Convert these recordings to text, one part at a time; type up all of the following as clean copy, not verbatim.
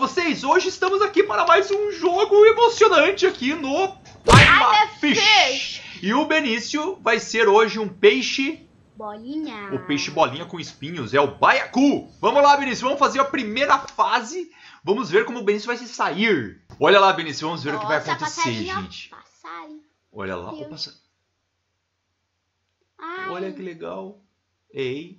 vocês? Hoje estamos aqui para mais um jogo emocionante aqui no I'm a Fish. E o Benício vai ser hoje um peixe... bolinha. O peixe bolinha com espinhos, é o baiacu. Vamos lá, Benício, vamos fazer a primeira fase. Vamos ver como o Benício vai se sair. Olha lá, Benício, vamos ver o que vai acontecer, gente. Passarinho. Olha lá, o passarinho. Olha que legal. Ei.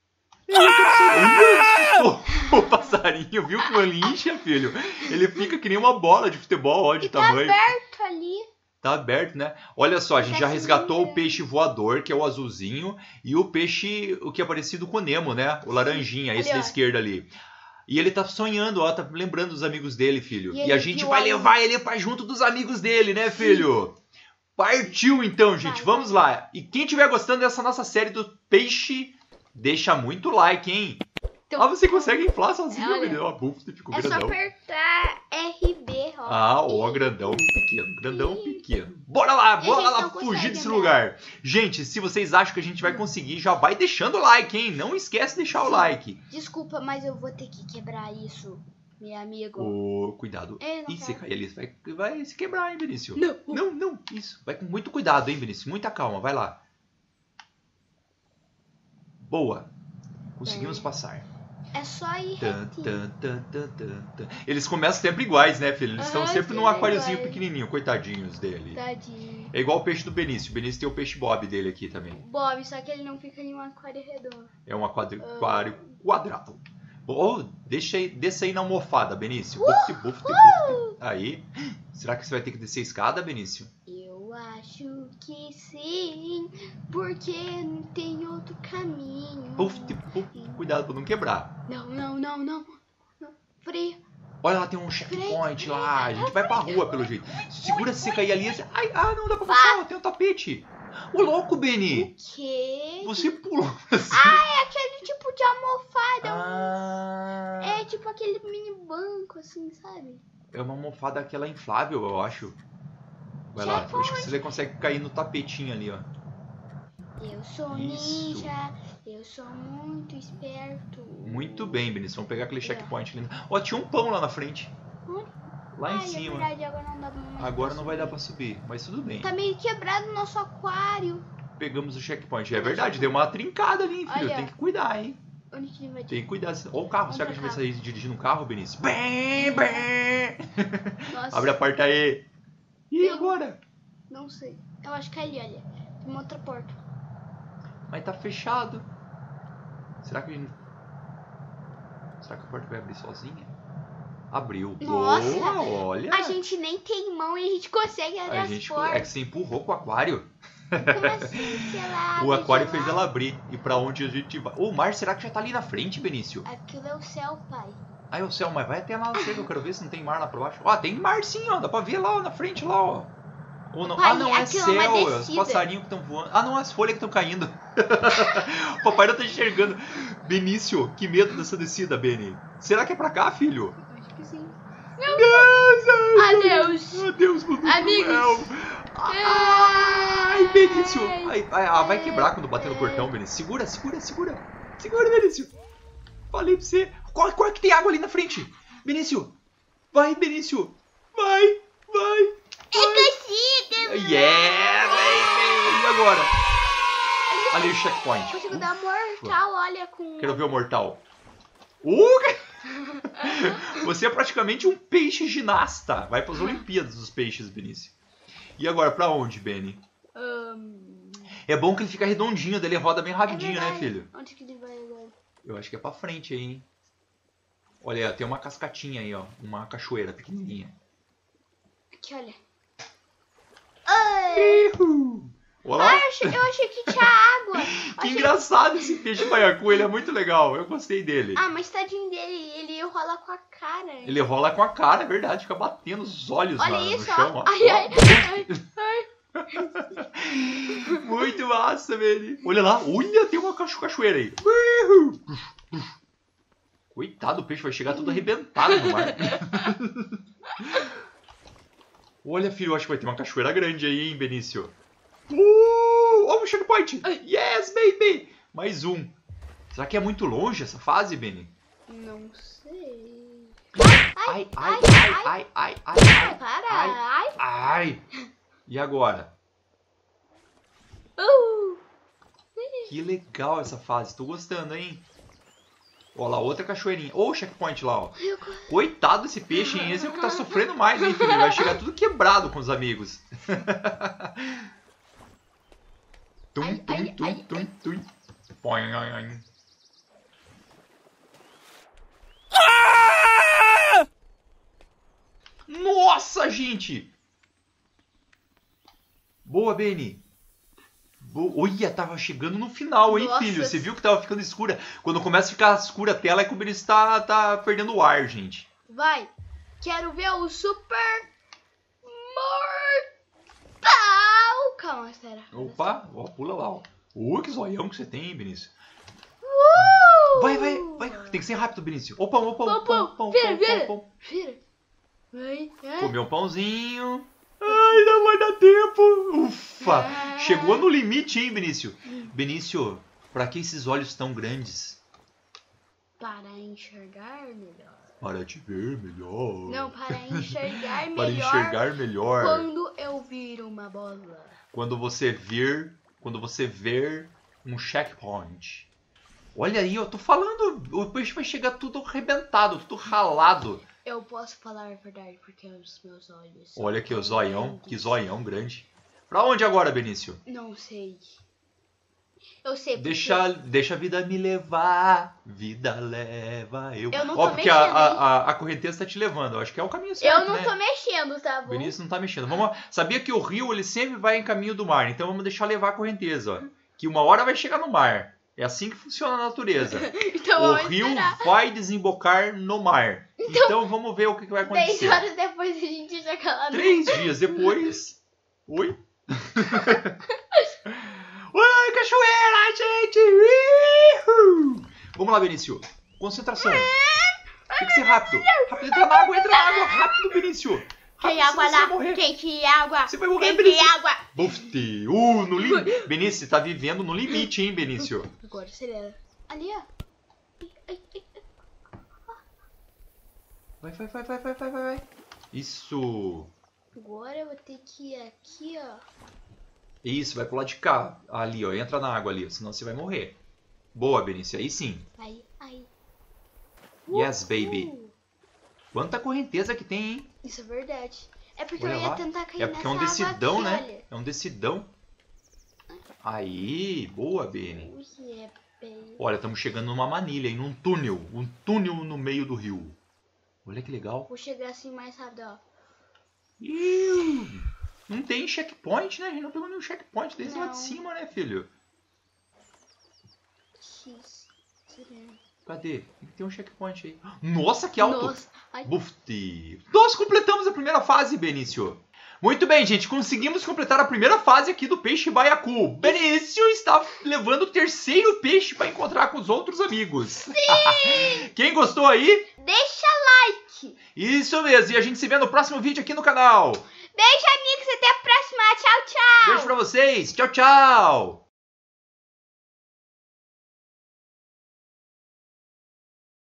O passarinho, viu que lincha, filho? Ele fica que nem uma bola de futebol, ó, de tamanho. Tá aberto ali. Tá aberto, né? Olha só, a gente já resgatou o peixe voador, que é o azulzinho, e o peixe, o que é parecido com o Nemo, né? O laranjinha, esse da esquerda ali. E ele tá sonhando, ó, tá lembrando dos amigos dele, filho. E a gente vai levar ele pra junto dos amigos dele, né, filho? Partiu então, gente. Vamos lá. E quem estiver gostando dessa nossa série do peixe, deixa muito like, hein? Ah, você consegue inflar sozinho, menino. Ó, bufo, ficou grandão. É só apertar RB, ó. Ah, ó, grandão pequeno, grandão pequeno. Bora lá fugir desse lugar. Gente, se vocês acham que a gente vai conseguir, já vai deixando o like, hein? Não esquece de deixar o like. Desculpa, mas eu vou ter que quebrar isso, meu amigo. Oh, cuidado. Ih, você cair ali, vai se quebrar, hein, Benício? Não. Isso. Vai com muito cuidado, hein, Benício? Muita calma, vai lá. Boa. Conseguimos passar. É só ir retinho. Eles começam sempre iguais, né, filho? Eles estão sempre num aquáriozinho pequenininho, coitadinhos dele. Tadinho. É igual o peixe do Benício. O Benício tem o peixe Bob dele aqui também. Bob, só que ele não fica em um aquário redondo. É um aquário quadrado. Oh, desça aí na almofada, Benício. Bufte. Aí. Será que você vai ter que descer a escada, Benício? Eu acho que sim, porque não tem outro caminho. Cuidado pra não quebrar. Não. Frio. Olha lá, tem um checkpoint lá. A gente vai pra rua, pelo jeito. Segura se você cair ali. Não dá pra passar. Tem um tapete. Ô, louco, Beni. O quê? Você pulou assim. É aquele tipo de almofada. É tipo aquele mini banco, assim, sabe? É uma almofada aquela inflável, eu acho. Vai lá, acho que você consegue cair no tapetinho ali, ó. Eu sou ninja, eu sou muito esperto. Muito bem, Benício. Vamos pegar aquele checkpoint ali. Ó, tinha um pão lá na frente. Lá em cima. É verdade, agora não dá mais. Agora não vai dar pra subir, mas tudo bem. Tá meio quebrado o nosso aquário. Pegamos o checkpoint. É verdade, deu uma trincada ali, filho. Olha. Tem que cuidar, hein? Onde que vai? Tem que cuidar. Olha o carro. Será que a gente vai sair dirigindo um carro, Benício? Nossa. Abre a porta aí. E agora? Não sei. Eu acho que é ali, olha. Tem uma outra porta. Mas tá fechado. Será que a porta vai abrir sozinha? Abriu. Nossa. Boa, olha. A gente nem tem mão e a gente consegue abrir as portas. É que você empurrou com o aquário. Como assim, sei lá? O aquário fez ela abrir. E pra onde a gente vai? O mar, será que já tá ali na frente, Benício? Aquilo é o céu, pai. É o céu, mas vai até lá, eu quero ver se não tem mar lá pra baixo. Ó, tem mar sim, ó. Dá pra ver lá ó, na frente, lá, ó. Ou não? Pai, não, é céu. É os passarinhos que estão voando. Não, as folhas que estão caindo. O papai não tá enxergando. Benício, que medo dessa descida, Beni. Será que é pra cá, filho? Acho que sim. Adeus, meu Deus. Amigos. Ai, Benício. Vai quebrar quando bater no portão, Benício. Segura. Segura, Benício. Falei pra você. Qual que tem água ali na frente? Benício. Vai, Benício. Vai. Eu consigo. Yeah, baby. E agora? Ali o checkpoint. Consigo dar mortal, olha com... Quero ver o mortal. Você é praticamente um peixe ginasta. Vai para as Olimpíadas dos peixes, Benício. E agora, pra onde, Beni? É bom que ele fica redondinho, daí ele roda bem rapidinho, né, filho? Onde que ele vai agora? Eu acho que é pra frente aí, hein? Olha, tem uma cascatinha aí, ó. Uma cachoeira pequenininha. Aqui, olha. Olá. Eu achei que tinha água. Que engraçado esse peixe baiacu, ele é muito legal. Eu gostei dele. Mas tadinho dele, ele rola com a cara. Ele rola com a cara, é verdade. Fica batendo os olhos no chão, ó. Ai. Muito massa, velho. Olha lá, tem uma cachoeira aí. Coitado, o peixe vai chegar todo arrebentado no mar. Olha, filho, eu acho que vai ter uma cachoeira grande aí, hein, Benício. Olha o checkpoint. Yes, baby. Mais um. Será que é muito longe essa fase, Beni? Não sei. Ai, ai, ai, ai, ai, Para. ai, ai. E agora? Que legal essa fase. Tô gostando, hein? Ó lá, outra cachoeirinha. Ó o checkpoint lá, ó. Coitado desse peixe, hein? Esse é o que tá sofrendo mais, hein, filho? Vai chegar tudo quebrado com os amigos. Tum, tum, tum, tum, tum. Põe, ai, ai. Nossa, gente! Boa, Benny. Olha, tava chegando no final, hein, Nossa. filho? Você viu que tava ficando escura? Quando começa a ficar escura a tela, é que o Benny tá perdendo o ar, gente. Vai. Quero ver o Super Mortal. Calma, espera. Opa, ó, pula lá, ó. Que zoião que você tem, hein, Benício? Vai. Tem que ser rápido, Benício. Ô, pão. Vira. Vai. Comeu um pãozinho. Ai, não vai dar tempo. Ufa. Chegou no limite, hein, Benício? Benício, pra que esses olhos tão grandes? Para enxergar melhor. Para te ver melhor. Não, para enxergar melhor. Para enxergar melhor. Quando eu vir uma bola. Quando você ver um checkpoint. Olha aí, eu tô falando, o peixe vai chegar tudo arrebentado, tudo ralado. Eu posso falar a verdade porque os meus olhos são Olha aqui o zoião, grandes. que zoião grande. Pra onde agora, Benício? Não sei. Eu sei porque... Deixa a vida me levar, vida leva eu. Eu não Ó, tô porque mexendo, a correnteza tá te levando, eu acho que é o caminho certo, Eu não né? tô mexendo, tá O bom? Benício não tá mexendo. Sabia que o rio ele sempre vai em caminho do mar, então vamos deixar levar a correnteza, ó. Que uma hora vai chegar no mar. É assim que funciona a natureza. Então O vamos rio esperar. vai desembocar no mar. Então vamos ver o que vai 10 acontecer. horas depois a gente chega lá no... 3 dias depois. Oi? Oi, cachoeira, gente! Uhul! Vamos lá, Benício. Concentração. Tem que ser rápido. Rápido, entra na água. Rápido, Benício. Tem Rápido, água senão você vai lá, morrer. tem água. Você vai morrer, Tem Benício. água. Bufte. No limite. Benício, você tá vivendo no limite, hein, Benício? Agora acelera. Ali, ó. Vai. Isso. Agora eu vou ter que ir aqui, ó. Isso, vai pro lado de cá. Ali, ó. Entra na água ali, senão você vai morrer. Boa, Benício. Aí sim. Aí. Yes, baby. Quanta correnteza que tem, hein? Isso é verdade. É porque Olha eu ia lá. tentar cair É porque é um nessa água decidão, aqui, né? olha. É um decidão. Aí, boa, Beni. Ui, é bem... Olha, estamos chegando numa manilha, em um túnel. Um túnel no meio do rio. Olha que legal. Vou chegar assim mais rápido, ó. Não tem checkpoint, né? A gente não pegou nenhum checkpoint desde lá de Não. cima, né, filho? X. Cadê? Tem que ter um checkpoint aí. Nossa, que alto! Nossa. Ai. Bufti. Nós completamos a primeira fase, Benício. Muito bem, gente. Conseguimos completar a primeira fase aqui do peixe baiacu. Benício está levando o terceiro peixe para encontrar com os outros amigos. Sim! Quem gostou aí? Deixa like. Isso mesmo. E a gente se vê no próximo vídeo aqui no canal. Beijo, amigos. Até a próxima. Tchau, tchau. Beijo pra vocês. Tchau, tchau.